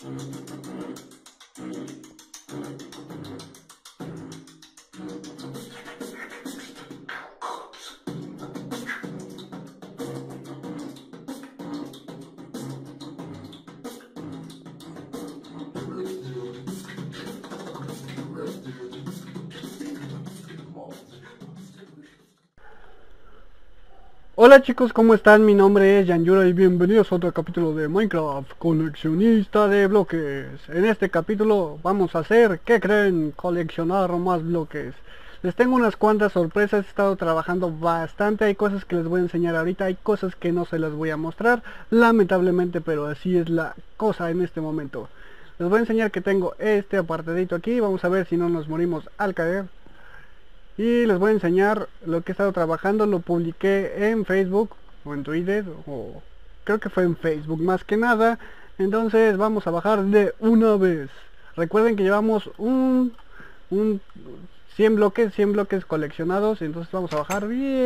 Hola chicos, ¿cómo están? Mi nombre es Yanjuro y bienvenidos a otro capítulo de Minecraft, coleccionista de bloques. En este capítulo vamos a hacer, ¿qué creen? Coleccionar más bloques. Les tengo unas cuantas sorpresas, he estado trabajando bastante, hay cosas que les voy a enseñar ahorita, hay cosas que no se las voy a mostrar, lamentablemente, pero así es la cosa en este momento. Les voy a enseñar que tengo este apartadito aquí, vamos a ver si no nos morimos al caer. Y les voy a enseñar lo que he estado trabajando, lo publiqué en Facebook o en Twitter, o creo que fue en Facebook más que nada. Entonces vamos a bajar de una vez. Recuerden que llevamos un 100 bloques coleccionados, entonces vamos a bajar.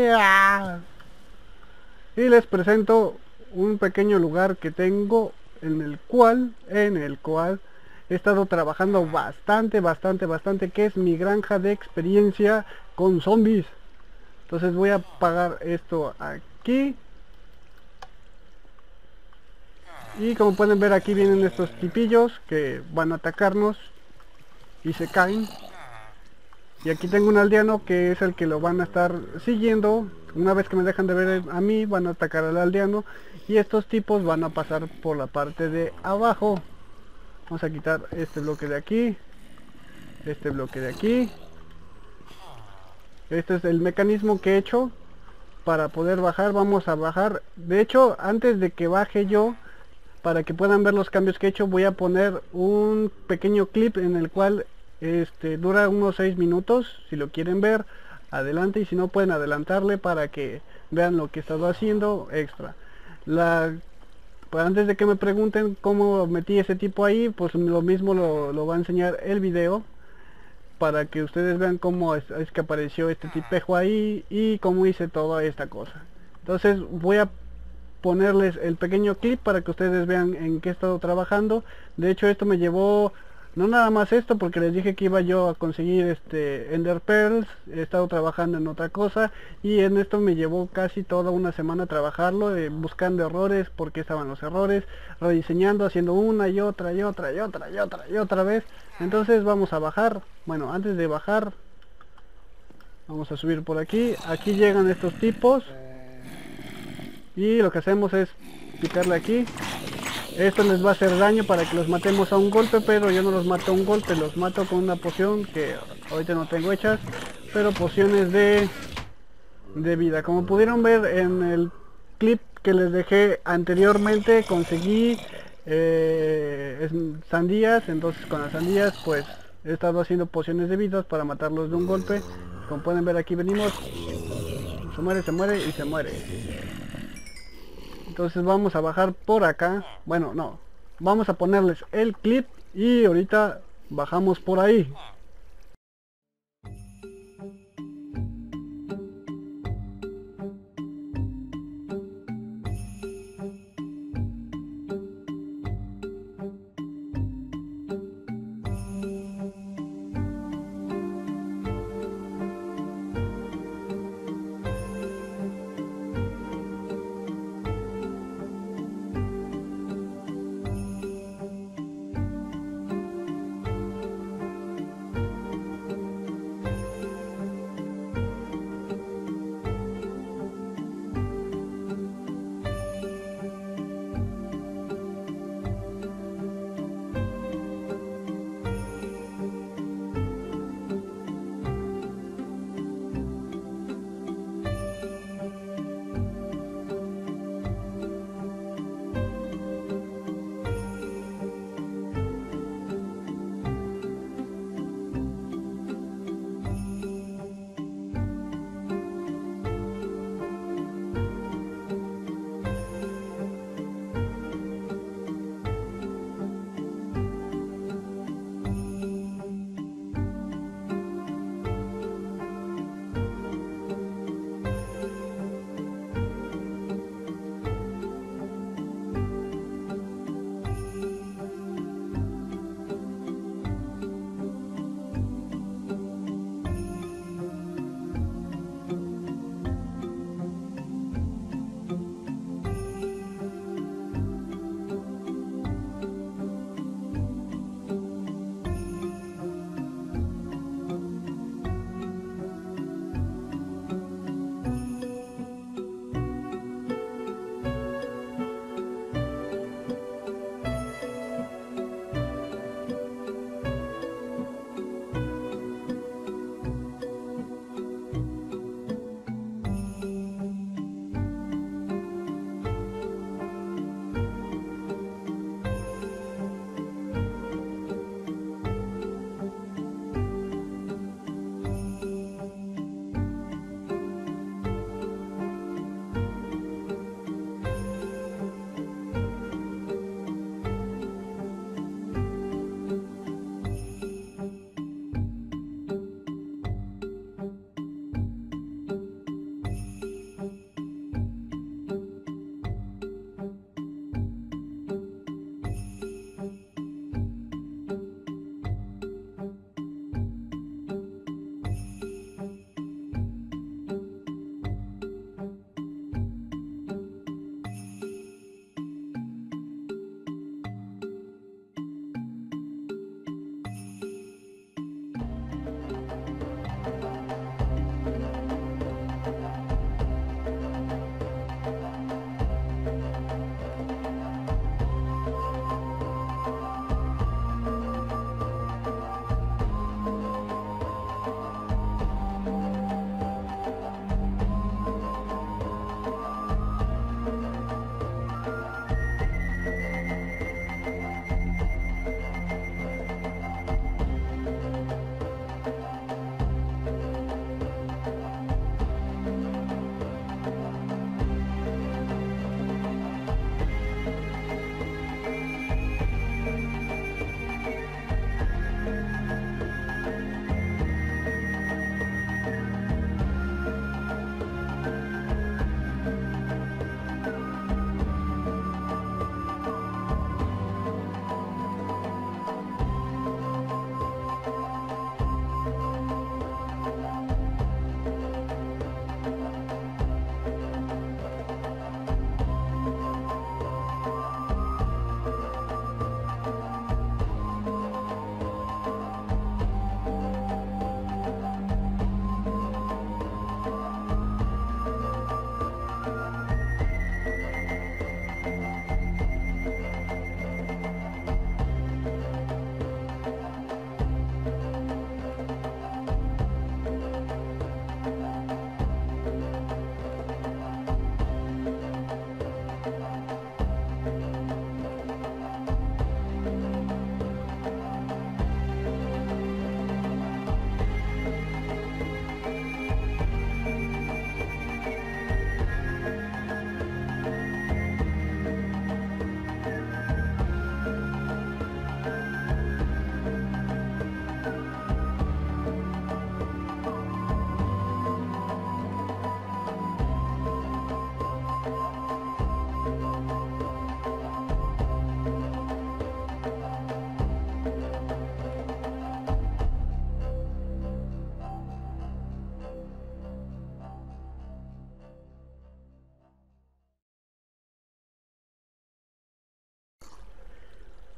Y les presento un pequeño lugar que tengo en el cual he estado trabajando bastante, que es mi granja de experiencia con zombies. Entonces voy a apagar esto aquí. Y como pueden ver, aquí vienen estos tipillos que van a atacarnos y se caen. Y aquí tengo un aldeano que es el que lo van a estar siguiendo. Una vez que me dejan de ver a mí, van a atacar al aldeano. Y estos tipos van a pasar por la parte de abajo. Vamos a quitar este bloque de aquí, este bloque de aquí. Este es el mecanismo que he hecho para poder bajar. Vamos a bajar. De hecho, antes de que baje yo, para que puedan ver los cambios que he hecho, voy a poner un pequeño clip en el cual dura unos 6 minutos. Si lo quieren ver, adelante, y si no, pueden adelantarle para que vean lo que he estado haciendo extra. Pues antes de que me pregunten cómo metí ese tipo ahí, pues lo mismo lo va a enseñar el video, para que ustedes vean cómo es que apareció este tipejo ahí y cómo hice toda esta cosa. Entonces voy a ponerles el pequeño clip para que ustedes vean en qué he estado trabajando. De hecho, esto me llevó, no nada más esto, porque les dije que iba yo a conseguir Ender Pearls. He estado trabajando en otra cosa y en esto me llevó casi toda una semana trabajarlo, buscando errores, porque estaban los errores, rediseñando, haciendo una y otra vez. Entonces vamos a bajar. Bueno, antes de bajar, vamos a subir por aquí. Aquí llegan estos tipos y lo que hacemos es picarle aquí. Esto les va a hacer daño para que los matemos a un golpe, pero yo no los mato a un golpe, los mato con una poción que ahorita no tengo hechas, pero pociones de vida. Como pudieron ver en el clip que les dejé anteriormente, conseguí sandías. Entonces con las sandías pues he estado haciendo pociones de vidas para matarlos de un golpe. Como pueden ver, aquí venimos, se muere y se muere. Entonces vamos a bajar por acá. Bueno, no, vamos a ponerles el clip y ahorita bajamos por ahí.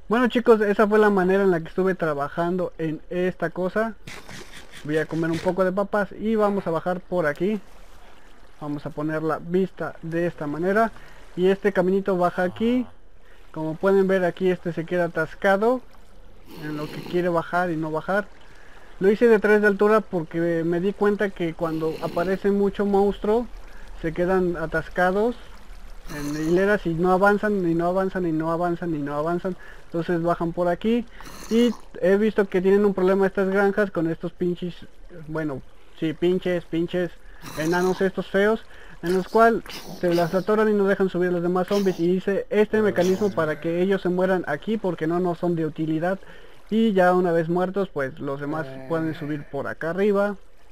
Bueno chicos, esa fue la manera en la que estuve trabajando en esta cosa. Voy a comer un poco de papas y vamos a bajar por aquí. Vamos a poner la vista de esta manera. Y este caminito baja aquí. Como pueden ver aquí este se queda atascado en lo que quiere bajar y no bajar. Lo hice de 3 de altura porque me di cuenta que cuando aparece mucho monstruo se quedan atascados en hileras y no avanzan y no avanzan y no avanzan y no avanzan. Entonces bajan por aquí y he visto que tienen un problema estas granjas con estos pinches, bueno, sí, pinches enanos estos feos, en los cuales se las atoran y no dejan subir a los demás zombies, y hice este mecanismo para que ellos se mueran aquí porque no nos son de utilidad, y ya una vez muertos pues los demás pueden subir por acá arriba.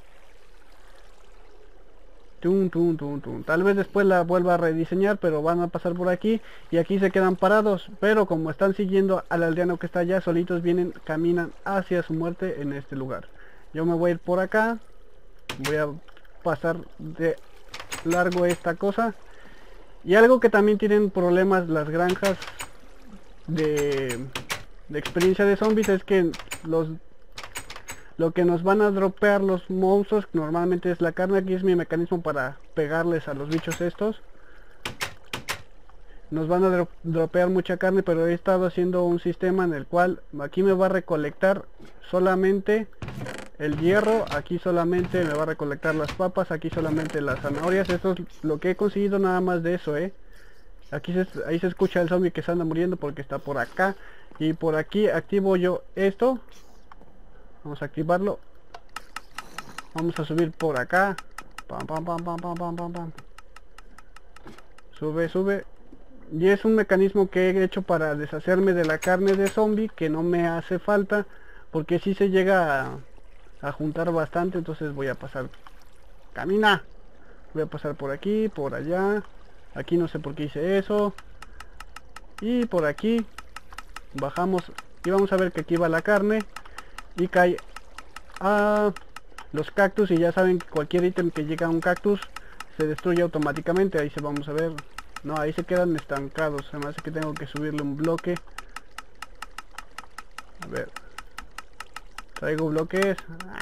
Tal vez después la vuelva a rediseñar, pero van a pasar por aquí y aquí se quedan parados, pero como están siguiendo al aldeano que está allá, solitos vienen, caminan hacia su muerte en este lugar. Yo me voy a ir por acá, voy a pasar de largo esta cosa. Y algo que también tienen problemas las granjas de experiencia de zombies es que lo que nos van a dropear los monstruos normalmente es la carne. Aquí es mi mecanismo para pegarles a los bichos estos. Nos van a dropear mucha carne, pero he estado haciendo un sistema en el cual aquí me va a recolectar solamente el hierro, aquí solamente me va a recolectar las papas, aquí solamente las zanahorias. Esto es lo que he conseguido nada más de eso, ahí se escucha el zombie que se anda muriendo porque está por acá. Y por aquí activo yo esto. Vamos a activarlo. Vamos a subir por acá. Pam, pam, pam, pam, pam, pam, pam, pam. Sube, sube. Y es un mecanismo que he hecho para deshacerme de la carne de zombie, que no me hace falta, porque si se llega a juntar bastante. Entonces voy a pasar. Camina. Voy a pasar por aquí, por allá. Aquí no sé por qué hice eso. Y por aquí. Bajamos. Y vamos a ver que aquí va la carne. Y cae a los cactus, y ya saben que cualquier ítem que llega a un cactus se destruye automáticamente. Ahí se vamos a ver. No, ahí se quedan estancados. Se me hace que tengo que subirle un bloque. A ver. Traigo bloques.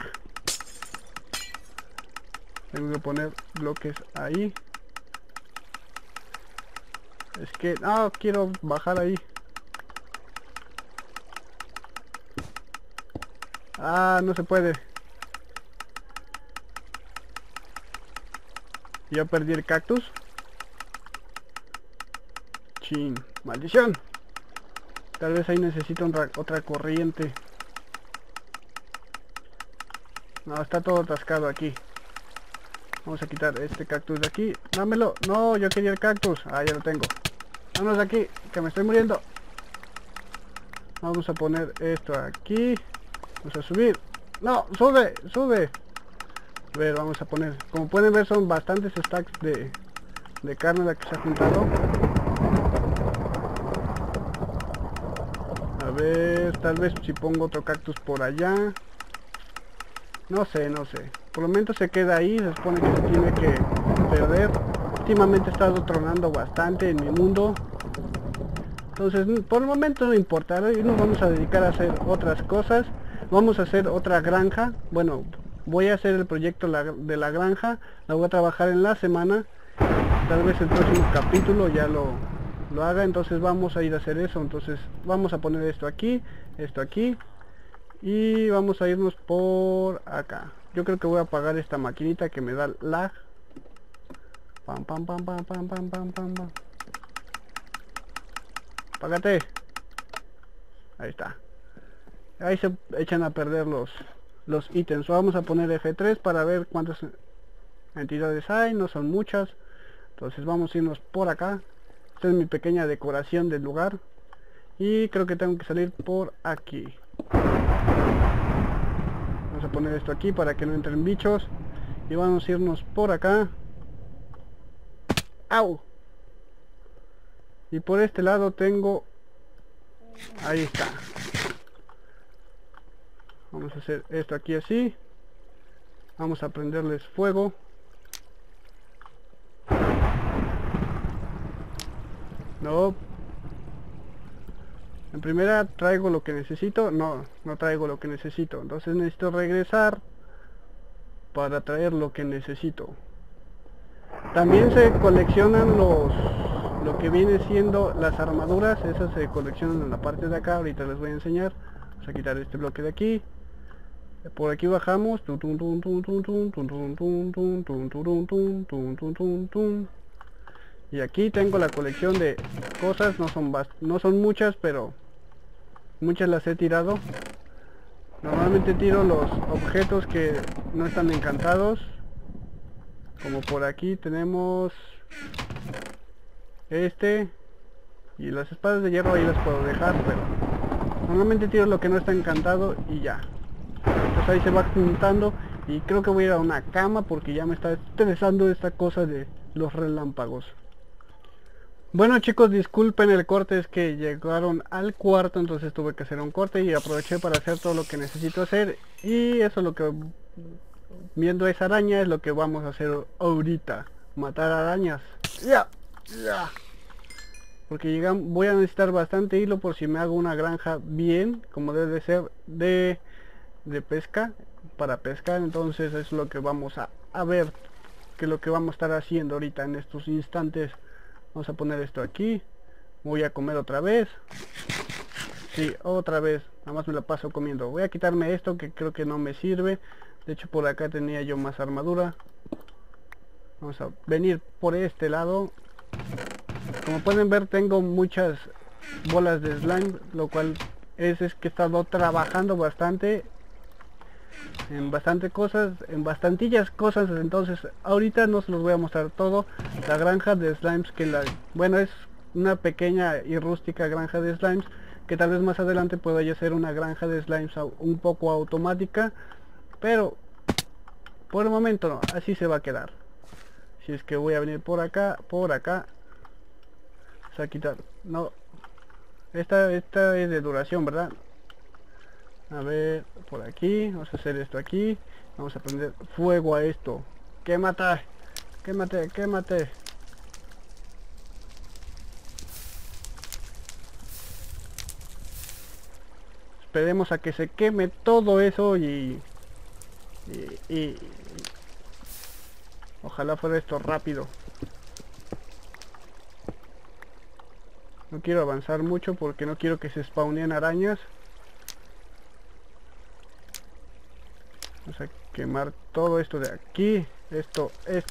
Tengo que poner bloques ahí. Es que no quiero bajar ahí. No se puede. Ya perdí el cactus. Chin, maldición. Tal vez ahí necesito otra corriente. No, está todo atascado aquí. Vamos a quitar este cactus de aquí. Dámelo. No, yo quería el cactus. Ya lo tengo. Vámonos de aquí, que me estoy muriendo. Vamos a poner esto aquí. Vamos a subir. No, sube, sube. A ver, vamos a poner. Como pueden ver, son bastantes stacks de carne la que se ha juntado. A ver, tal vez si pongo otro cactus por allá. No sé, no sé. Por el momento se queda ahí. Se supone que se tiene que perder. Últimamente he estado tronando bastante en mi mundo. Entonces, por el momento no importa. Hoy nos vamos a dedicar a hacer otras cosas. Vamos a hacer otra granja. Bueno, voy a hacer el proyecto de la granja. La voy a trabajar en la semana. Tal vez el próximo capítulo ya lo haga. Entonces vamos a ir a hacer eso. Entonces vamos a poner esto aquí. Esto aquí. Y vamos a irnos por acá. Yo creo que voy a apagar esta maquinita que me da lag. Pam, pam, pam, pam, pam, pam, pam, pam, pam. Apágate. Ahí está. Ahí se echan a perder los ítems. Vamos a poner F3 para ver cuántas entidades hay. No son muchas. Entonces vamos a irnos por acá. Esta es mi pequeña decoración del lugar. Y creo que tengo que salir por aquí. Vamos a poner esto aquí para que no entren bichos. Y vamos a irnos por acá. ¡Au! Y por este lado tengo... Ahí está. Vamos a hacer esto aquí así. Vamos a prenderles fuego. No. En primera traigo lo que necesito. No traigo lo que necesito. Entonces necesito regresar para traer lo que necesito. También se coleccionan lo que viene siendo las armaduras. Esas se coleccionan en la parte de acá. Ahorita les voy a enseñar. Vamos a quitar este bloque de aquí. Por aquí bajamos. Y aquí tengo la colección de cosas. No son muchas, pero muchas las he tirado. Normalmente tiro los objetos que no están encantados. Como por aquí tenemos este. Y las espadas de hierro ahí las puedo dejar, pero normalmente tiro lo que no está encantado y ya. Entonces ahí se va juntando. Y creo que voy a ir a una cama porque ya me está estresando esta cosa de los relámpagos. Bueno chicos, disculpen el corte, es que llegaron al cuarto, entonces tuve que hacer un corte y aproveché para hacer todo lo que necesito hacer. Y eso es lo que, viendo esa araña, es lo que vamos a hacer ahorita. Matar arañas. Ya. Porque voy a necesitar bastante hilo por si me hago una granja bien, como debe ser, de pesca, para pescar. Entonces es lo que vamos a ver, que es lo que vamos a estar haciendo ahorita en estos instantes. Vamos a poner esto aquí. Voy a comer otra vez. Sí, otra vez. Nada más me la paso comiendo. Voy a quitarme esto que creo que no me sirve. De hecho por acá tenía yo más armadura. Vamos a venir por este lado. Como pueden ver tengo muchas bolas de slime. Lo cual es que he estado trabajando bastante en bastantillas cosas. Entonces ahorita no se los voy a mostrar todo. La granja de slimes bueno, es una pequeña y rústica granja de slimes, que tal vez más adelante pueda ya ser una granja de slimes un poco automática, pero por el momento no, así se va a quedar. Si es que voy a venir por acá, vamos a quitar, no, esta es de duración, ¿verdad? A ver, por aquí, vamos a hacer esto aquí. Vamos a prender fuego a esto. ¡Quémate! ¡Quémate! Esperemos a que se queme todo eso y ojalá fuera esto rápido. No quiero avanzar mucho porque no quiero que se spawnen arañas. Vamos a quemar todo esto de aquí. Esto.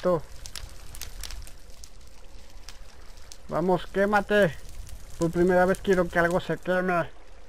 Vamos, quémate. Por primera vez quiero que algo se queme.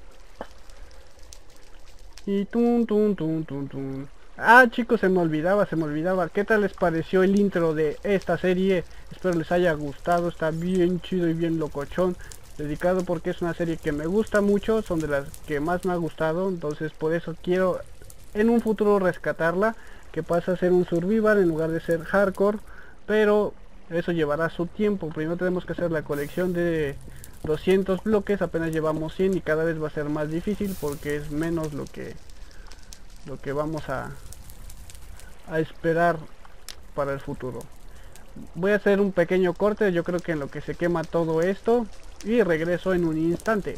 Y tun. Ah chicos, se me olvidaba. ¿Qué tal les pareció el intro de esta serie? Espero les haya gustado. Está bien chido y bien locochón. Dedicado porque es una serie que me gusta mucho. Son de las que más me ha gustado. Entonces por eso quiero en un futuro rescatarla, que pasa a ser un survival en lugar de ser hardcore, pero eso llevará su tiempo. Primero tenemos que hacer la colección de 200 bloques, apenas llevamos 100 y cada vez va a ser más difícil porque es menos lo que vamos a esperar para el futuro. Voy a hacer un pequeño corte, yo creo que en lo que se quema todo esto, y regreso en un instante.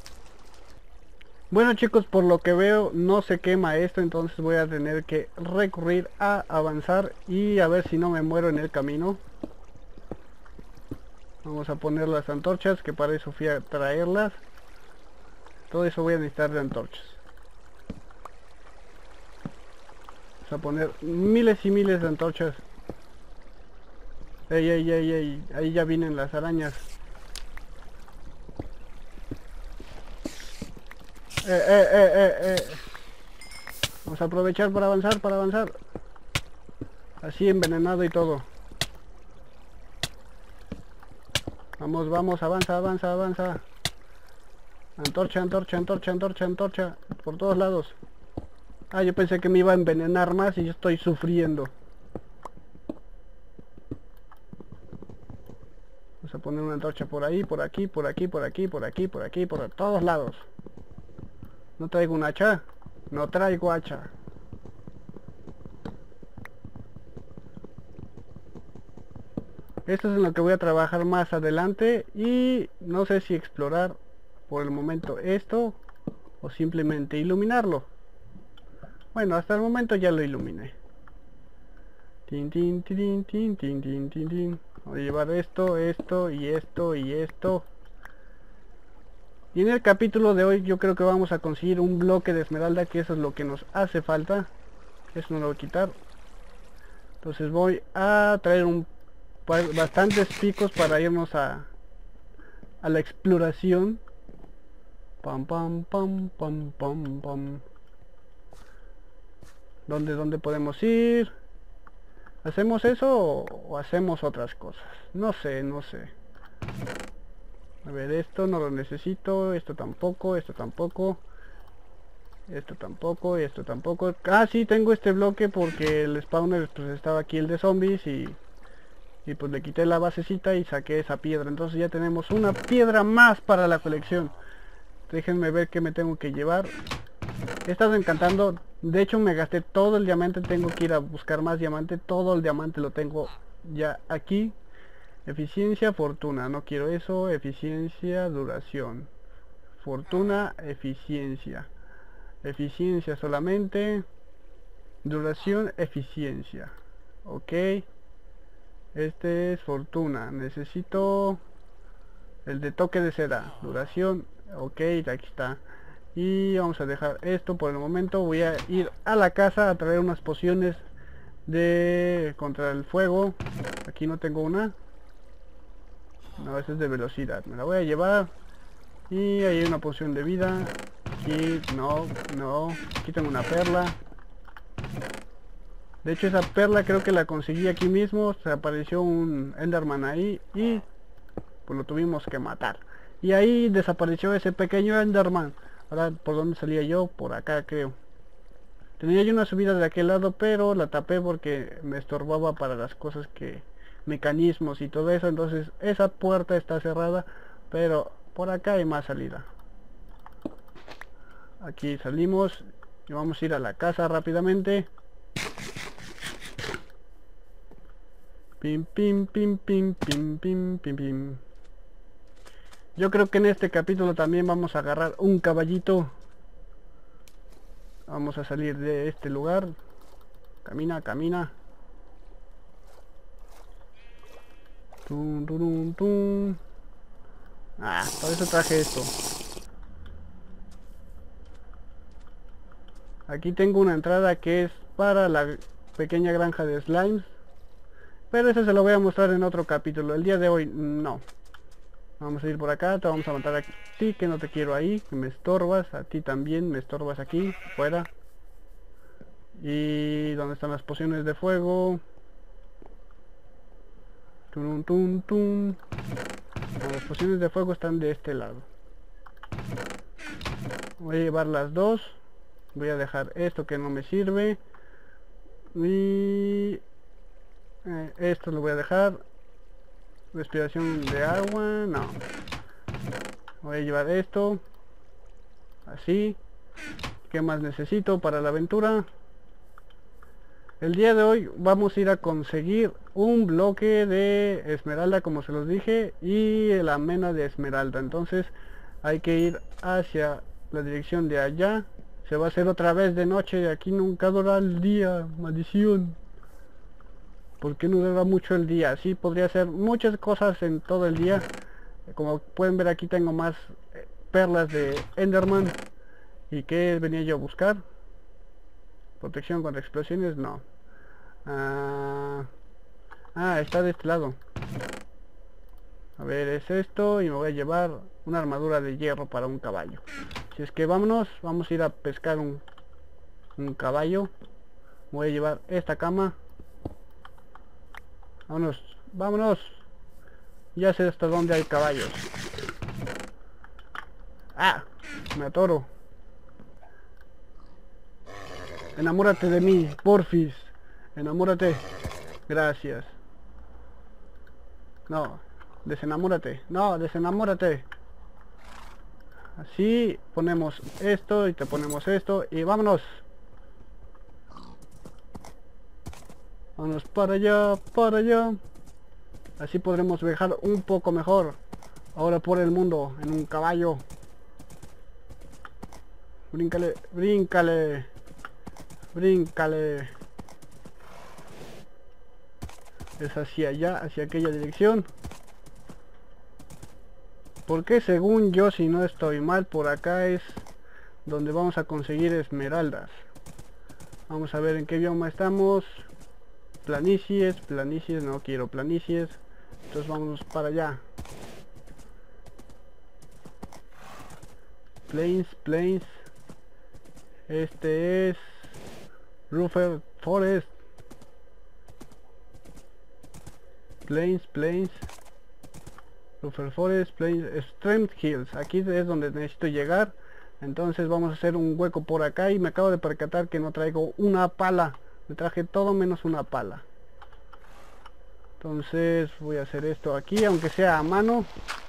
Bueno chicos, por lo que veo no se quema esto, entonces voy a tener que recurrir a avanzar y a ver si no me muero en el camino. Vamos a poner las antorchas, que para eso fui a traerlas. Todo eso voy a necesitar de antorchas. Vamos a poner miles y miles de antorchas. Ey, ahí ya vienen las arañas. Vamos a aprovechar para avanzar. Así envenenado y todo. Vamos, avanza. Antorcha. Por todos lados. Ah, yo pensé que me iba a envenenar más y yo estoy sufriendo. Vamos a poner una antorcha por ahí, por aquí, por todos lados. ¿No traigo un hacha? No traigo hacha. Esto es en lo que voy a trabajar más adelante y no sé si explorar por el momento esto o simplemente iluminarlo. Bueno, hasta el momento ya lo iluminé. Tin, tin, tin, tin, tin, tin, tin, tin. Voy a llevar esto, esto y esto y esto. Y en el capítulo de hoy yo creo que vamos a conseguir un bloque de esmeralda, que eso es lo que nos hace falta. Eso no lo voy a quitar. Entonces voy a traer bastantes picos para irnos a la exploración. Pam pam pam pam pam pam. ¿Dónde podemos ir? ¿Hacemos eso o hacemos otras cosas? No sé. A ver, esto no lo necesito, esto tampoco, esto tampoco. Esto tampoco, y esto tampoco. Ah, sí, tengo este bloque porque el spawner pues estaba aquí, el de zombies, y pues le quité la basecita y saqué esa piedra. Entonces ya tenemos una piedra más para la colección. Déjenme ver qué me tengo que llevar. He estado encantando. De hecho me gasté todo el diamante. Tengo que ir a buscar más diamante. Todo el diamante lo tengo ya aquí. Eficiencia, fortuna. No quiero eso. Eficiencia, duración. Fortuna, eficiencia. Eficiencia solamente. Duración, eficiencia. Ok. Este es fortuna. Necesito el de toque de seda. Duración. Ok, aquí está. Y vamos a dejar esto por el momento. Voy a ir a la casa a traer unas pociones de contra el fuego. Aquí no tengo una. No, esa es de velocidad. Me la voy a llevar. Y ahí hay una poción de vida. Aquí no. Aquí tengo una perla. De hecho esa perla creo que la conseguí aquí mismo. Se apareció un Enderman ahí y pues lo tuvimos que matar. Y ahí desapareció ese pequeño Enderman. Ahora, ¿por dónde salía yo? Por acá creo. Tenía yo una subida de aquel lado, pero la tapé porque me estorbaba para las cosas que... mecanismos y todo eso. Entonces esa puerta está cerrada, pero por acá hay más salida. Aquí salimos y vamos a ir a la casa rápidamente. Pim, pim, pim, pim, pim, pim, pim, pim. Yo creo que en este capítulo también vamos a agarrar un caballito. Vamos a salir de este lugar. Camina. Tum, tum, tum. Ah, por eso traje esto. Aquí tengo una entrada que es para la pequeña granja de slimes. Pero eso se lo voy a mostrar en otro capítulo. El día de hoy no. Vamos a ir por acá, te vamos a matar a ti, que no te quiero ahí, que me estorbas, a ti también, me estorbas aquí, fuera. Y ¿dónde están las pociones de fuego? Tum, tum, tum. No, las pociones de fuego están de este lado. Voy a llevar las dos. Voy a dejar esto que no me sirve. Y esto lo voy a dejar. Respiración de agua, no. Voy a llevar esto. Así. ¿Qué más necesito para la aventura? El día de hoy vamos a ir a conseguir un bloque de esmeralda, como se los dije, y la mena de esmeralda. Entonces hay que ir hacia la dirección de allá. Se va a hacer otra vez de noche. Aquí nunca dura el día. Maldición. ¿Por qué no dura mucho el día? Sí, podría hacer muchas cosas en todo el día. Como pueden ver, aquí tengo más perlas de Enderman. ¿Y qué venía yo a buscar? Protección contra explosiones, no. Está de este lado. A ver, es esto. Y me voy a llevar una armadura de hierro para un caballo. Si es que vámonos, vamos a ir a pescar un caballo. Voy a llevar esta cama. Vámonos. Ya sé hasta dónde hay caballos. Ah, me atoro. Enamórate de mí, porfis. Enamórate. Gracias. No, desenamórate. No, desenamórate. Así ponemos esto y te ponemos esto y vámonos. Vámonos para allá. Así podremos viajar un poco mejor. Ahora por el mundo en un caballo. Bríncale, bríncale. Bríncale. Es hacia allá, hacia aquella dirección. Porque según yo, si no estoy mal, por acá es donde vamos a conseguir esmeraldas. Vamos a ver en qué bioma estamos. Planicies, planicies, no quiero planicies. Entonces vamos para allá. Plains, plains. Este es Rutherford Forest. Plains, plains. Rutherford Forest, plains, Extreme Hills. Aquí es donde necesito llegar. Entonces vamos a hacer un hueco por acá. Y me acabo de percatar que no traigo una pala. Me traje todo menos una pala. Entonces voy a hacer esto aquí, aunque sea a mano.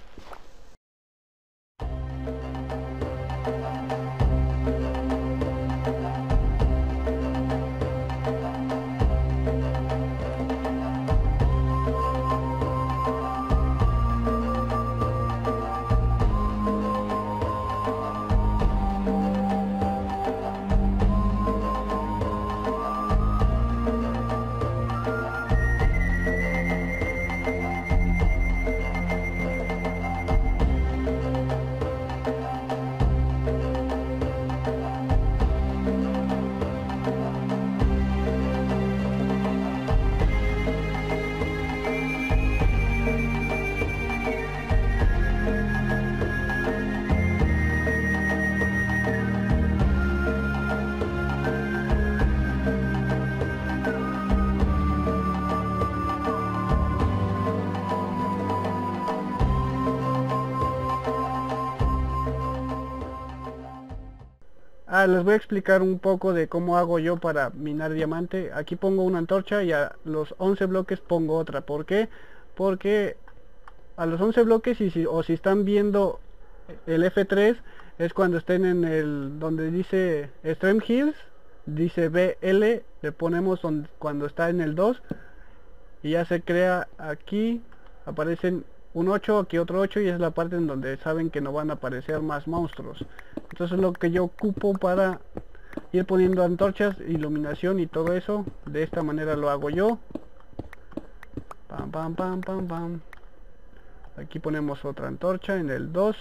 Les voy a explicar un poco de cómo hago yo para minar diamante. Aquí pongo una antorcha y a los 11 bloques pongo otra. ¿Por qué? Porque a los 11 bloques, o si están viendo el F3, es cuando estén en el donde dice Extreme Hills, dice BL, le ponemos cuando está en el 2 y ya se crea aquí, aparecen un 8, aquí otro 8 y es la parte en donde saben que no van a aparecer más monstruos. Entonces lo que yo ocupo para ir poniendo antorchas, iluminación y todo eso, de esta manera lo hago yo. Pam, pam, pam, pam, pam. Aquí ponemos otra antorcha en el 2.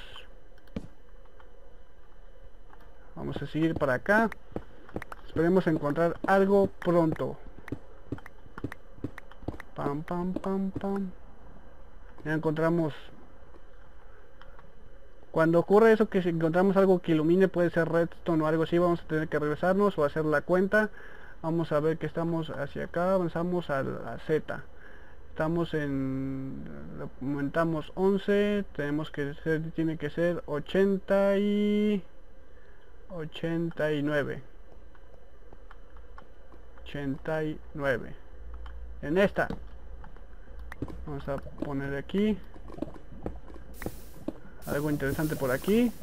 Vamos a seguir para acá. Esperemos encontrar algo pronto. Pam, pam, pam, pam. Ya encontramos. Cuando ocurre eso, que si encontramos algo que ilumine, puede ser redstone o algo así, vamos a tener que regresarnos o hacer la cuenta. Vamos a ver que estamos hacia acá, avanzamos a Z. Estamos en, aumentamos 11, tenemos que ser, tiene que ser 80 y 89. En esta vamos a poner aquí algo interesante por aquí.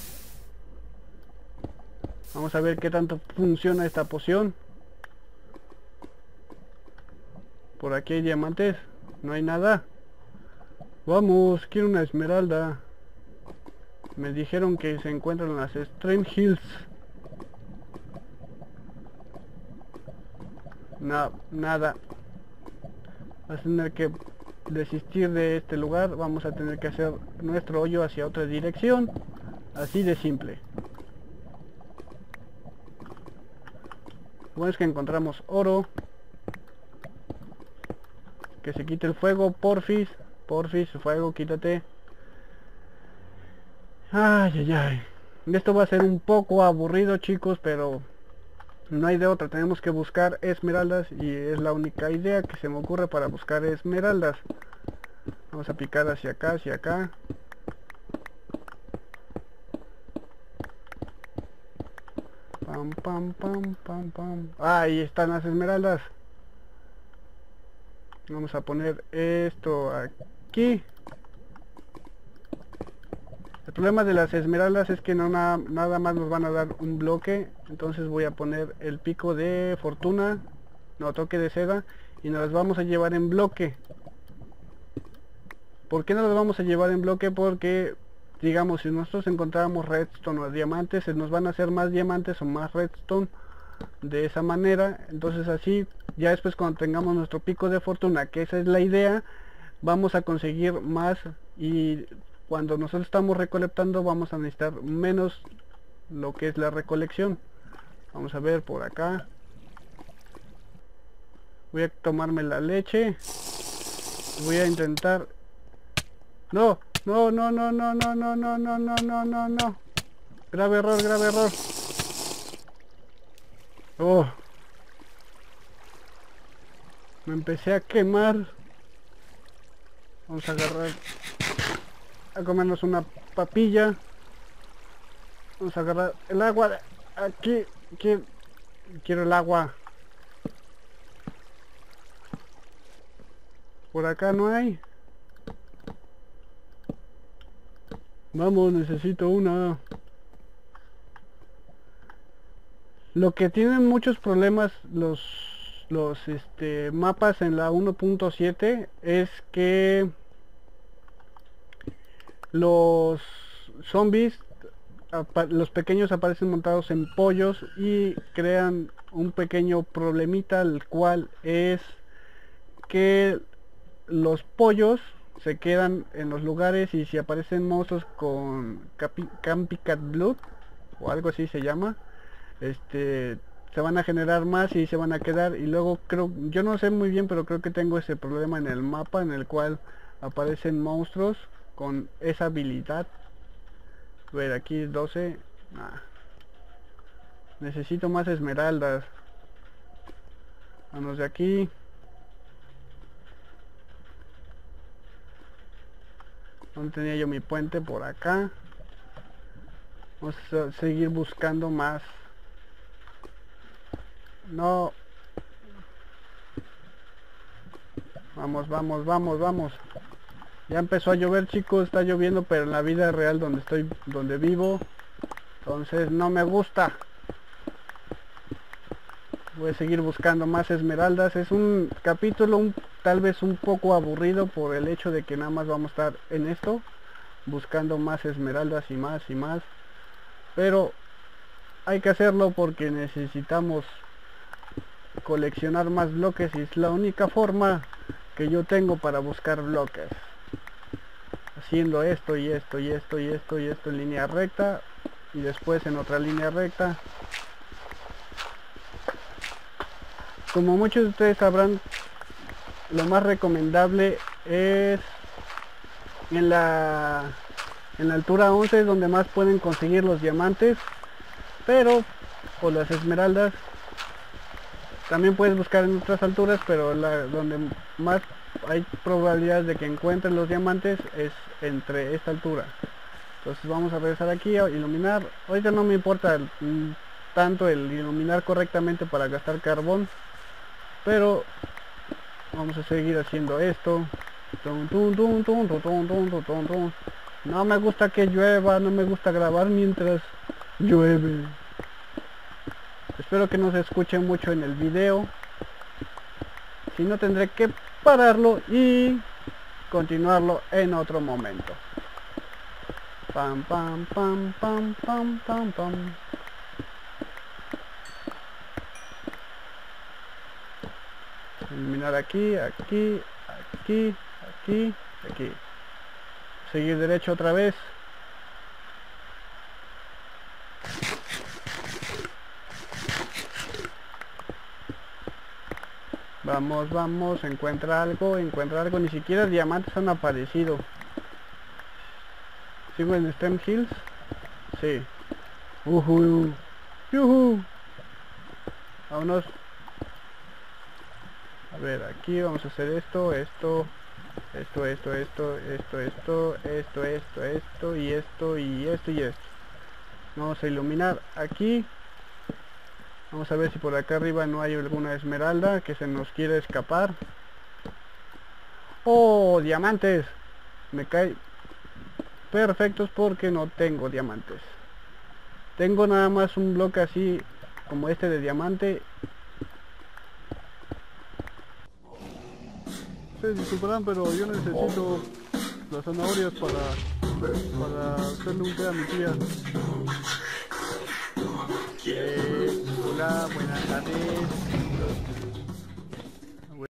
Vamos a ver qué tanto funciona esta poción. Por aquí hay diamantes. No hay nada. Vamos, quiero una esmeralda. Me dijeron que se encuentran en las Extreme Hills. No, nada. Vas a tener que desistir de este lugar. Vamos a tener que hacer nuestro hoyo hacia otra dirección. Así de simple. Bueno, es que encontramos oro. Que se quite el fuego, porfis. Porfis, fuego, quítate. Ay, ay, ay. Esto va a ser un poco aburrido, chicos, pero no hay de otra. Tenemos que buscar esmeraldas y es la única idea que se me ocurre para buscar esmeraldas. Vamos a picar hacia acá, hacia acá. Pam, pam, pam, pam, pam. Ahí están las esmeraldas. Vamos a poner esto aquí. El problema de las esmeraldas es que no nada más nos van a dar un bloque. Entonces voy a poner el pico de fortuna, no, toque de seda, y nos las vamos a llevar en bloque. ¿Por qué no las vamos a llevar en bloque? Porque digamos, si nosotros encontramos redstone o diamantes, se nos van a hacer más diamantes o más redstone de esa manera. Entonces así, ya después cuando tengamos nuestro pico de fortuna, que esa es la idea, vamos a conseguir más, y cuando nosotros estamos recolectando vamos a necesitar menos lo que es la recolección. Vamos a ver por acá. Voy a tomarme la leche. Voy a intentar... No, no, no, no, no, no, no, no, no, no, no, no, no. Grave error, grave error. Oh. Me empecé a quemar. Vamos a agarrar... a comernos una papilla. Vamos a agarrar el agua. Aquí. Quiero el agua. Por acá no hay. Vamos, necesito una. Lo que tienen muchos problemas los mapas en la 1.7 es que los zombies, los pequeños, aparecen montados en pollos y crean un pequeño problemita, el cual es que los pollos se quedan en los lugares, y si aparecen monstruos con Copycat Blood o algo así se llama, se van a generar más y se van a quedar. Y luego creo, yo no sé muy bien, pero creo que tengo ese problema en el mapa, en el cual aparecen monstruos con esa habilidad. A ver, aquí 12. Nah. Necesito más esmeraldas. Vamos de aquí. ¿Dónde tenía yo mi puente? Por acá. Vamos a seguir buscando más. No. Vamos, vamos, vamos, vamos. Ya empezó a llover, chicos. Está lloviendo, pero en la vida real donde vivo. Entonces no me gusta. Voy a seguir buscando más esmeraldas. Es un capítulo tal vez un poco aburrido por el hecho de que nada más vamos a estar en esto, buscando más esmeraldas y más y más. Pero hay que hacerlo porque necesitamos coleccionar más bloques, y es la única forma que yo tengo para buscar bloques. Haciendo esto y esto y esto y esto y esto en línea recta, y después en otra línea recta. Como muchos de ustedes sabrán, lo más recomendable es en la altura 11, es donde más pueden conseguir los diamantes, pero o las esmeraldas. También puedes buscar en otras alturas, pero donde más hay probabilidades de que encuentren los diamantes es entre esta altura. Entonces vamos a regresar aquí a iluminar. Ahorita no me importa tanto el iluminar correctamente para gastar carbón, pero vamos a seguir haciendo esto. No me gusta que llueva, no me gusta grabar mientras llueve. Espero que no se escuche mucho en el video. Si no, tendré que pararlo y continuarlo en otro momento. Pam pam pam pam pam pam pam. Eliminar aquí, aquí, aquí, aquí, aquí. Seguir derecho otra vez. Vamos, vamos, encuentra algo, ni siquiera diamantes han aparecido. ¿Sigo en Stem Hills? Sí. Yuhu. Vámonos. A ver, aquí vamos a hacer esto, esto, y esto. Vamos a iluminar aquí. Vamos a ver si por acá arriba no hay alguna esmeralda que se nos quiere escapar. ¡Oh, diamantes! Me cae perfectos porque no tengo diamantes. Tengo nada más un bloque así como este de diamante. Se disculparán, pero yo necesito las zanahorias para hacerle un té a mi tía. Hola, buenas tardes.